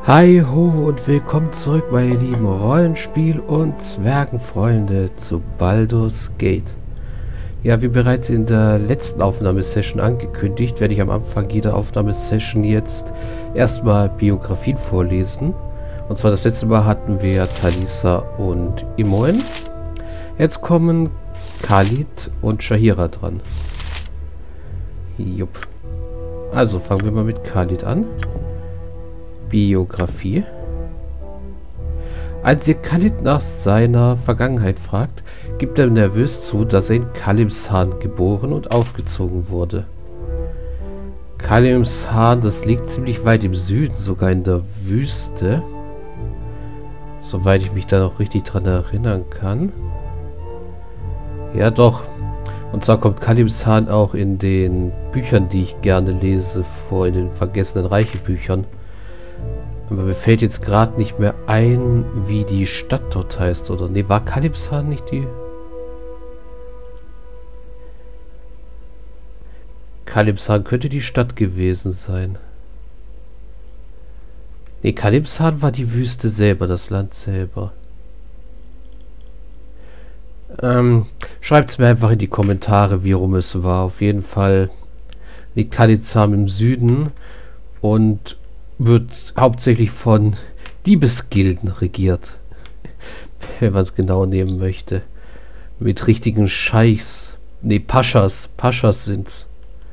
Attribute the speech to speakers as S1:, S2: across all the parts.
S1: Hi ho und willkommen zurück, meine lieben Rollenspiel- und Zwergenfreunde zu Baldur's Gate. Ja, wie bereits in der letzten Aufnahmesession angekündigt, werde ich am Anfang jeder Aufnahmesession jetzt erstmal Biografien vorlesen. Und zwar das letzte Mal hatten wir Talisa und Imoen. Jetzt kommen Khalid und Shahira dran. Jupp. Also fangen wir mal mit Khalid an. Biografie. Als ihr Khalid nach seiner Vergangenheit fragt, gibt er nervös zu, dass er in Kalimshan geboren und aufgezogen wurde. Kalimshan, das liegt ziemlich weit im Süden, sogar in der Wüste. Soweit ich mich da noch richtig dran erinnern kann. Ja doch. Und zwar kommt Kalimshan auch in den Büchern, die ich gerne lese, vor, in den Vergessenen Reiche Büchern. Aber mir fällt jetzt gerade nicht mehr ein, wie die Stadt dort heißt, oder? Ne, war Kalimshan nicht die? Kalimshan könnte die Stadt gewesen sein. Ne, Kalimshan war die Wüste selber, das Land selber. Schreibt es mir einfach in die Kommentare, wie rum es war. Auf jeden Fall liegt Kalimshan im Süden und wird hauptsächlich von Diebesgilden regiert. Wenn man es genau nehmen möchte. Mit richtigen Scheichs. Ne, Paschas. Paschas sind's.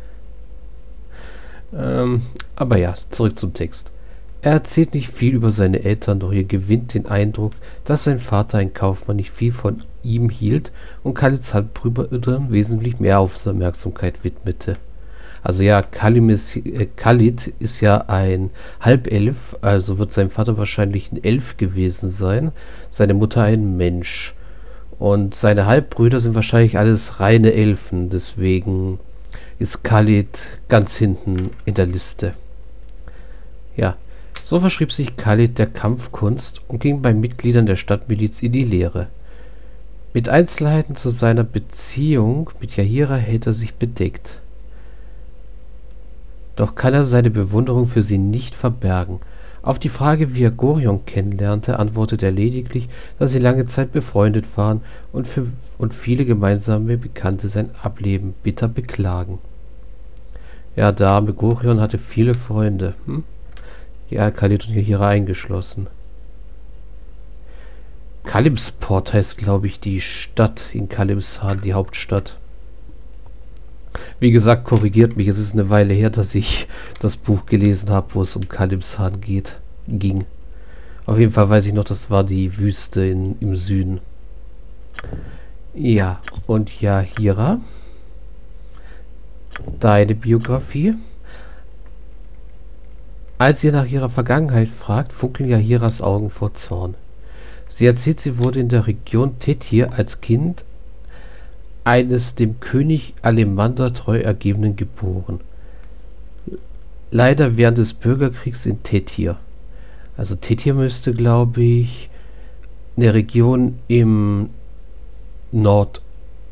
S1: Aber ja, zurück zum Text. Er erzählt nicht viel über seine Eltern, doch ihr gewinnt den Eindruck, dass sein Vater, ein Kaufmann, nicht viel von ihm hielt und Khalids Halbbrüdern wesentlich mehr Aufmerksamkeit widmete. Also ja, Khalid ist ja ein Halbelf, also wird sein Vater wahrscheinlich ein Elf gewesen sein, seine Mutter ein Mensch. Und seine Halbbrüder sind wahrscheinlich alles reine Elfen, deswegen ist Khalid ganz hinten in der Liste. Ja, so verschrieb sich Khalid der Kampfkunst und ging bei Mitgliedern der Stadtmiliz in die Lehre. Mit Einzelheiten zu seiner Beziehung mit Yahira hält er sich bedeckt. Doch kann er seine Bewunderung für sie nicht verbergen. Auf die Frage, wie er Gorion kennenlernte, antwortet er lediglich, dass sie lange Zeit befreundet waren und viele gemeinsame Bekannte sein Ableben bitter beklagen. Ja, der arme Gorion hatte viele Freunde. Ja, Khalid und Yahira eingeschlossen. Kalimsport heißt, glaube ich, die Stadt in Kalimshan, die Hauptstadt. Wie gesagt, korrigiert mich, es ist eine Weile her, dass ich das Buch gelesen habe, wo es um Kalimshan ging. Auf jeden Fall weiß ich noch, das war die Wüste im Süden. Ja, und Yahira, deine Biografie. Als ihr nach ihrer Vergangenheit fragt, funkeln Yahiras Augen vor Zorn. Sie erzählt, sie wurde in der Region Tetir als Kind eines dem König Alemander treu ergebenen geboren. Leider während des Bürgerkriegs in Tetir. Also Tetir müsste, glaube ich, eine Region im Nordwesten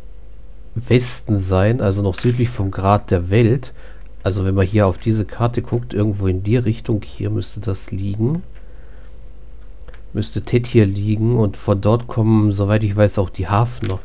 S1: sein, also noch südlich vom Grat der Welt. Also wenn man hier auf diese Karte guckt, irgendwo in die Richtung, hier müsste das liegen. Müsste Tetir liegen und von dort kommen, soweit ich weiß, auch die Hafner.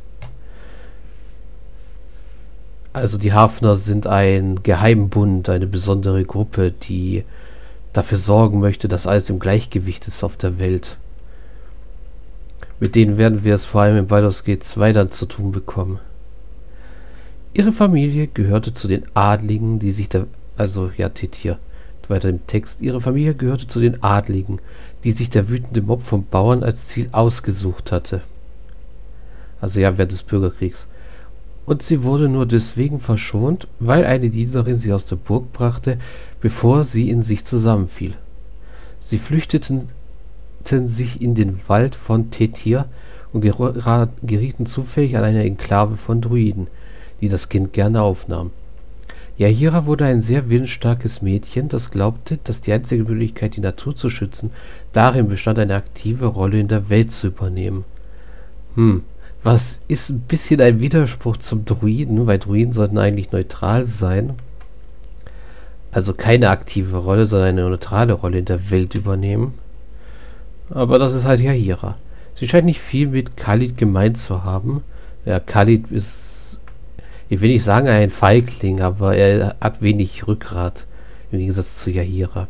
S1: Also die Hafner sind ein Geheimbund, eine besondere Gruppe, die dafür sorgen möchte, dass alles im Gleichgewicht ist auf der Welt. Mit denen werden wir es vor allem in Baldur's Gate 2 dann zu tun bekommen. Ihre Familie gehörte zu den Adligen, die sich Tetir, weiter im Text. Ihre Familie gehörte zu den Adligen, die sich der wütende Mob von Bauern als Ziel ausgesucht hatte. Also ja, während des Bürgerkriegs. Und sie wurde nur deswegen verschont, weil eine Dienerin sie aus der Burg brachte, bevor sie in sich zusammenfiel. Sie flüchteten sich in den Wald von Tetir und gerieten zufällig an eine Enklave von Druiden, die das Kind gerne aufnahm. Yahira wurde ein sehr willensstarkes Mädchen, das glaubte, dass die einzige Möglichkeit, die Natur zu schützen, darin bestand, eine aktive Rolle in der Welt zu übernehmen. Was ist ein bisschen ein Widerspruch zum Druiden, weil Druiden sollten eigentlich neutral sein. also keine aktive Rolle, sondern eine neutrale Rolle in der Welt übernehmen. Aber das ist halt Jaheira. Sie scheint nicht viel mit Khalid gemeint zu haben. Ja, Khalid ist, ich will nicht sagen ein Feigling, aber er hat wenig Rückgrat im Gegensatz zu Jaheira.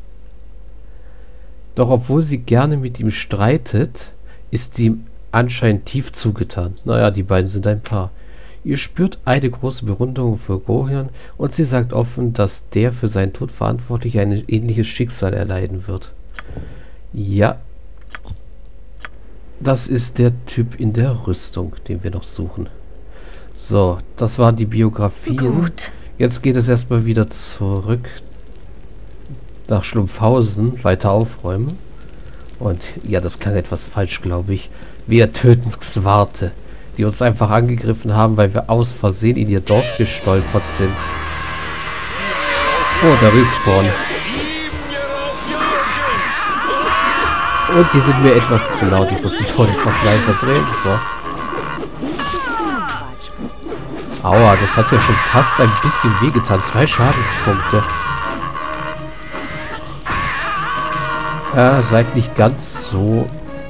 S1: Doch obwohl sie gerne mit ihm streitet, ist sie ihm anscheinend tief zugetan. Naja, die beiden sind ein Paar. Ihr spürt eine große Bewunderung für Gorion und sie sagt offen, dass der für seinen Tod verantwortlich ein ähnliches Schicksal erleiden wird. Ja, das ist der Typ in der Rüstung, den wir noch suchen. So, das waren die Biografien.
S2: Gut.
S1: Jetzt geht es erstmal wieder zurück nach Schlumpfhausen, weiter aufräumen. Und ja, das klang etwas falsch, glaube ich. Wir töten Xwarte, die uns einfach angegriffen haben, weil wir aus Versehen in ihr Dorf gestolpert sind. Oh, der Respawn. Und die sind mir etwas zu laut. Ich muss die Ton etwas leiser drehen. So. Aua, das hat ja schon fast ein bisschen wehgetan. 2 Schadenspunkte. Seid nicht ganz so...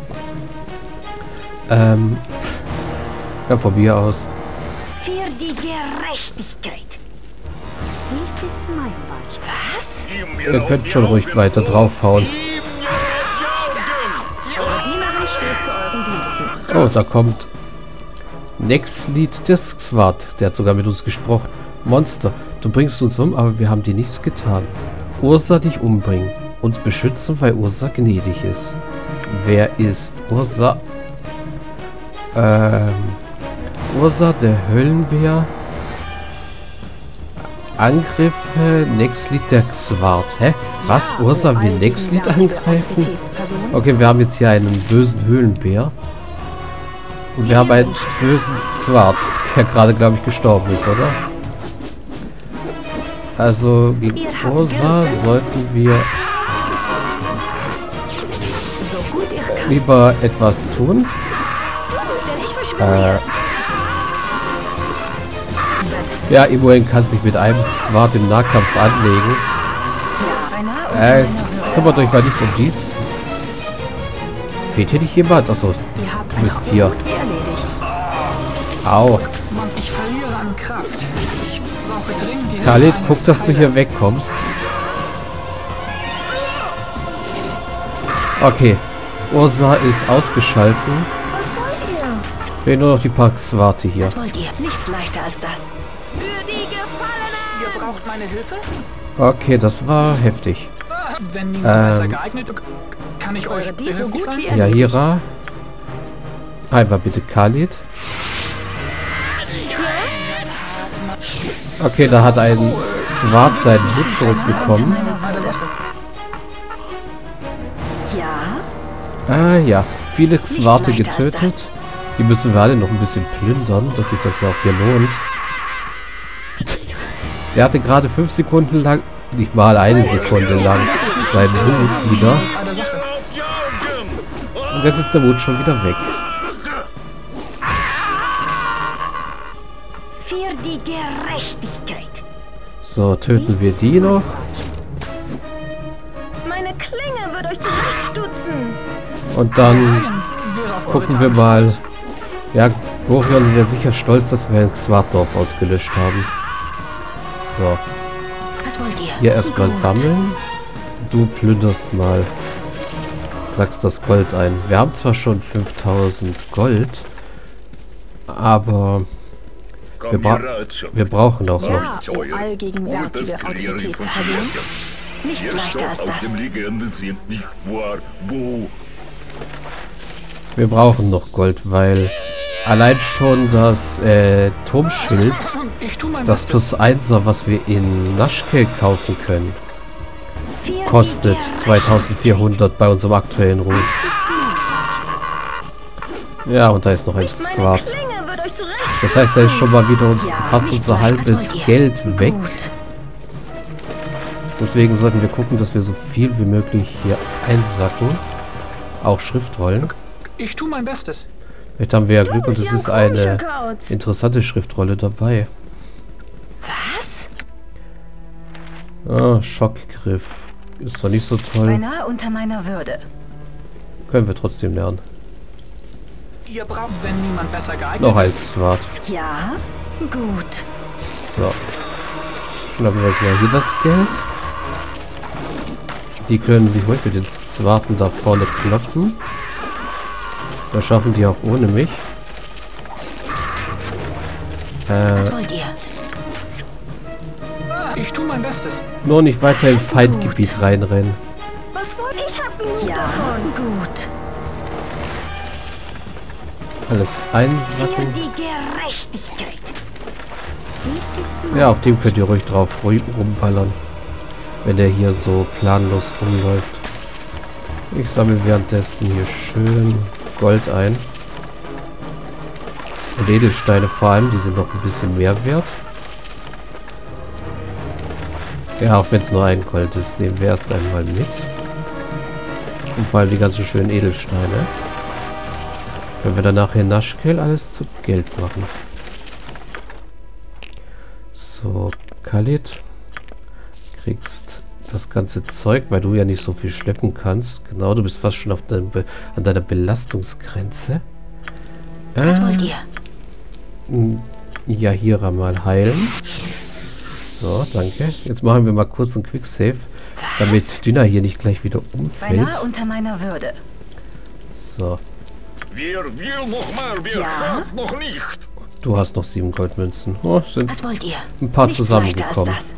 S1: ja, von mir aus.
S2: Für die Gerechtigkeit. Dies ist mein Wald. Was?
S1: Ihr könnt schon ruhig weiter draufhauen.
S2: Eure Dienerin steht zu euren Diensten.
S1: Oh, da kommt Nextlied des Xwart. Der hat sogar mit uns gesprochen. Monster, du bringst uns um, aber wir haben dir nichts getan. Ursa dich umbringen. Uns beschützen, weil Ursa gnädig ist. Wer ist Ursa? Ursa, der Höllenbär. Angriffe, Nextlied der Xwart. Hä? Was? Ursa will Nextlied angreifen? Okay, wir haben jetzt hier einen bösen Höhlenbär. Und wir haben einen bösen Xwart, der gerade, glaube ich, gestorben ist, oder? Also, gegen Ursa sollten wir lieber etwas tun. Ja, immerhin kann sich mit einem Xwart im Nahkampf anlegen. Kümmert euch mal nicht um die. Fehlt hier nicht jemand? Achso, du bist hier. Au.
S3: Ich verliere an Kraft. Ich brauche dringend die
S1: Khalid, guck, dass du hier wegkommst. Okay. Ursa ist ausgeschalten.
S2: Was wollt ihr?
S1: Fehlen nur noch die paar Xwarte hier.
S2: Was wollt ihr? Nichts leichter als das. Für die Gefallenen!
S3: Ihr braucht meine Hilfe?
S1: Okay, das war heftig.
S3: Wenn niemand besser geeignet, kann ich euch
S2: Eure die so
S3: behilflich
S2: gut
S3: sein?
S2: wie erledigt.
S1: Jaheira. Einmal bitte Khalid. Okay, da hat ein Xwart seinen Hut zu uns gekommen.
S2: Ja?
S1: Ah ja, viele Xwarte
S2: Nichts leichter als
S1: getötet. Die müssen wir alle noch ein bisschen plündern, dass sich das auch hier lohnt. Der hatte gerade 5 Sekunden lang, nicht mal eine Sekunde lang, seinen Hut wieder. Und jetzt ist der Hut schon wieder weg.
S2: Für die Gerechtigkeit.
S1: So, töten wir die noch.
S2: Meine Klinge wird euch zurechtstutzen.
S1: Und dann gucken wir mal. Ja, Gorion wäre sicher stolz, dass wir ein Xwart-Dorf ausgelöscht haben. So,
S2: Was wollt ihr?
S1: hier erstmal
S2: Gut.
S1: sammeln. Du plünderst mal. Sagst das Gold ein. Wir haben zwar schon 5000 Gold, aber wir brauchen auch noch.
S2: Ja, o allgegenwärtige Autoritätsperson. Nichts leichter als das.
S1: Wir brauchen noch Gold, weil allein schon das Turmschild,
S3: Ich tue mein
S1: das
S3: Bestes.
S1: +1er, was wir in Naschkel kaufen können,
S2: Für die
S1: kostet
S2: Gerechtigkeit.
S1: 2400 bei unserem aktuellen Ruf.
S2: Das ist mein Wort.
S1: Ja, und da ist noch ein
S2: Nicht meine
S1: Squad.
S2: Klinge wird euch zurechtstutzen.
S1: Das heißt, da ist schon mal wieder uns
S2: Ja,
S1: fast
S2: nichts
S1: unser
S2: leichter. Was
S1: halbes
S2: wollt ihr?
S1: Geld weg.
S2: Gut.
S1: Deswegen sollten wir gucken, dass wir so viel wie möglich hier einsacken. Auch Schriftrollen.
S3: Ich tue mein Bestes.
S1: Vielleicht haben wir ja Glück und es
S2: bist ja
S1: ist
S2: ein komischer
S1: eine
S2: Kauz.
S1: interessante Schriftrolle dabei.
S2: Was?
S1: Ah, Schockgriff. Ist zwar nicht so toll.
S2: Beinahe unter meiner Würde.
S1: Können wir trotzdem lernen.
S3: Ihr braucht, wenn niemand besser geeignet
S1: Noch ein Zwart.
S2: Ja, gut.
S1: So. Dann haben wir jetzt mal hier das Geld. Die können sich ruhig mit den Zwarten da vorne kloppen. Das schaffen die auch ohne mich.
S2: Was wollt ihr?
S3: Ich tue mein Bestes.
S1: Nur nicht weiter im Feindgebiet reinrennen.
S2: Was wollt ihr? Ich hab genug davon. Gut.
S1: Alles einsacken.
S2: die Gerechtigkeit. Dies ist
S1: Ja, auf dem könnt ihr ruhig drauf rumballern. Wenn der hier so planlos rumläuft. Ich sammle währenddessen hier schön Gold ein. Und Edelsteine vor allem, die sind noch ein bisschen mehr wert. Ja, auch wenn es nur ein Gold ist, nehmen wir erst einmal mit. Und vor allem die ganzen schönen Edelsteine. Können wir dann nachher Naschkel alles zu Geld machen. So, Khalid. Kriegst das ganze Zeug, weil du ja nicht so viel schleppen kannst. Genau, du bist fast schon auf an deiner Belastungsgrenze.
S2: Was wollt ihr?
S1: Ja, hier mal heilen. So, danke. Jetzt machen wir mal kurz einen Quicksave, damit Dünner hier nicht gleich wieder umfällt.
S2: Beinahe unter meiner Würde.
S1: So.
S4: Wer will noch mal, wer hat noch nicht?
S1: Du hast noch 7 Goldmünzen. Oh, sind
S2: Was wollt ihr?
S1: ein paar
S2: Nichts leichter als
S1: zusammengekommen.
S2: das.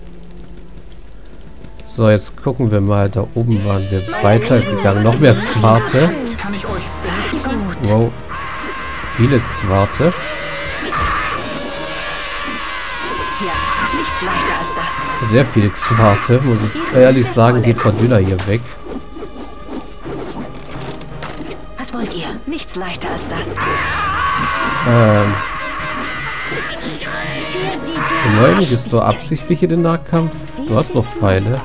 S1: So, jetzt gucken wir mal. Da oben waren wir weitergegangen. Noch mehr Zwarte.
S3: Kann ich euch benutzen?
S2: Gut.
S1: Wow. Viele Zwarte.
S2: Ja, nichts leichter als das.
S1: Sehr viele Zwarte, muss ich ehrlich sagen. Geht von Dünner hier weg.
S2: Was wollt ihr? Nichts leichter als das.
S1: Neun, gehst du absichtlich in den Nahkampf? Du hast noch Pfeile.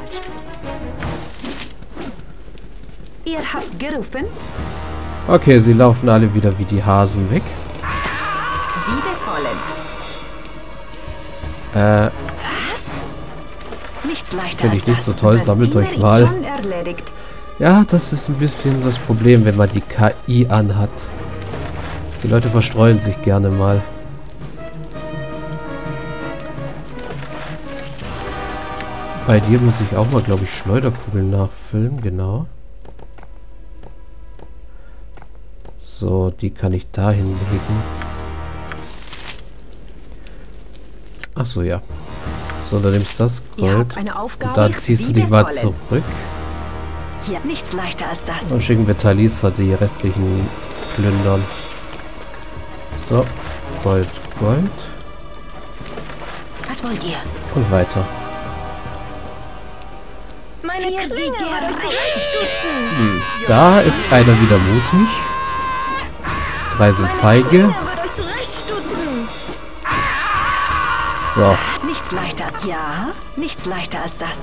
S2: Ihr habt gerufen?
S1: Okay, sie laufen alle wieder wie die Hasen weg.
S2: Was? Nichts leichter
S1: Finde
S2: als
S1: ich nicht
S2: das.
S1: so toll. Sammelt euch mal. Ja, das ist ein bisschen das Problem, wenn man die KI anhat. Die Leute verstreuen sich gerne mal. Bei dir muss ich auch mal, glaube ich, Schleuderkugeln nachfüllen. Genau. So, die kann ich da hinlegen. Ach so, ja. So, dann nimmst du das Gold. Und dann ziehst du dich mal zurück.
S2: Hier, nichts leichter als das.
S1: Und schicken wir Talisa die restlichen plündern. So, Gold, Gold.
S2: Was wollt ihr?
S1: Und weiter.
S2: Meine Klinge wird euch zurechtstutzen.
S1: Da ist einer wieder mutig. 3 sind feige.
S2: Wird euch zurechtstutzen.
S1: So.
S2: Nichts leichter. Ja, nichts leichter als das.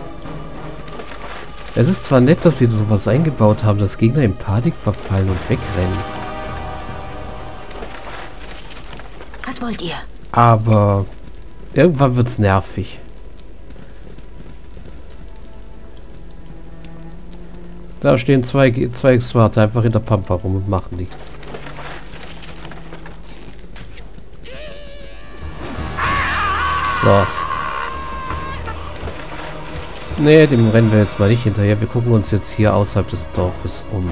S1: Es ist zwar nett, dass sie sowas eingebaut haben, dass Gegner in Panik verfallen und wegrennen.
S2: Was wollt ihr?
S1: Aber irgendwann wird's nervig. Da stehen zwei Swarte einfach in der Pampa rum und machen nichts. So. Nee, dem rennen wir jetzt mal nicht hinterher. Wir gucken uns jetzt hier außerhalb des Dorfes um.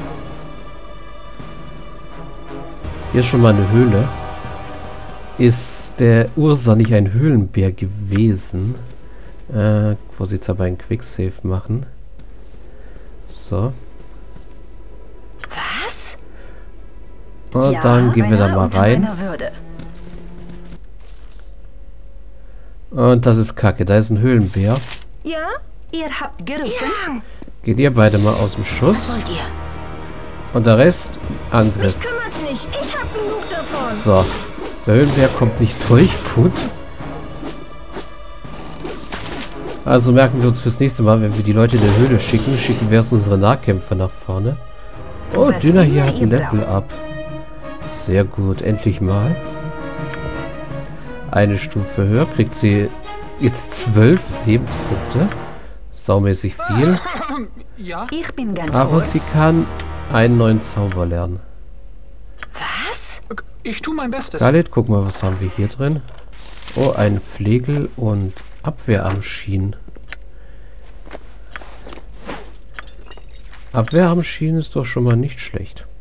S1: Hier ist schon mal eine Höhle. Ist der Ursa nicht ein Höhlenbär gewesen? Vorsitz aber einen Quicksave machen. So.
S2: Was?
S1: Und
S2: Ja,
S1: dann gehen wir da
S2: beinahe
S1: mal
S2: unter
S1: rein.
S2: meiner Würde.
S1: Und das ist Kacke. Da ist ein Höhlenbär.
S2: Ja, ihr habt gerufen.
S1: Geht ihr beide mal aus dem
S2: Was
S1: Schuss.
S2: wollt ihr?
S1: Und der Rest Angriff.
S2: Kümmert's nicht. Ich hab genug davon.
S1: So. Der Höhlenbär kommt nicht durch. Gut. Also merken wir uns fürs nächste Mal, wenn wir die Leute in der Höhle schicken, schicken wir erst unsere Nahkämpfer nach vorne. Oh,
S2: Was
S1: Dünner hier
S2: immer
S1: hat ein
S2: ihr
S1: Level up. Sehr gut, endlich mal. Eine Stufe höher kriegt sie jetzt 12 Lebenspunkte. Saumäßig viel.
S3: Ja?
S2: Ich bin ganz
S1: Aber
S2: ohr.
S1: sie kann einen neuen Zauber lernen.
S2: Was?
S3: Ich tue mein Bestes.
S1: Galit, guck mal, was haben wir hier drin? Oh, ein Flegel und Abwehrarmschienen. Abwehrarmschienen ist doch schon mal nicht schlecht.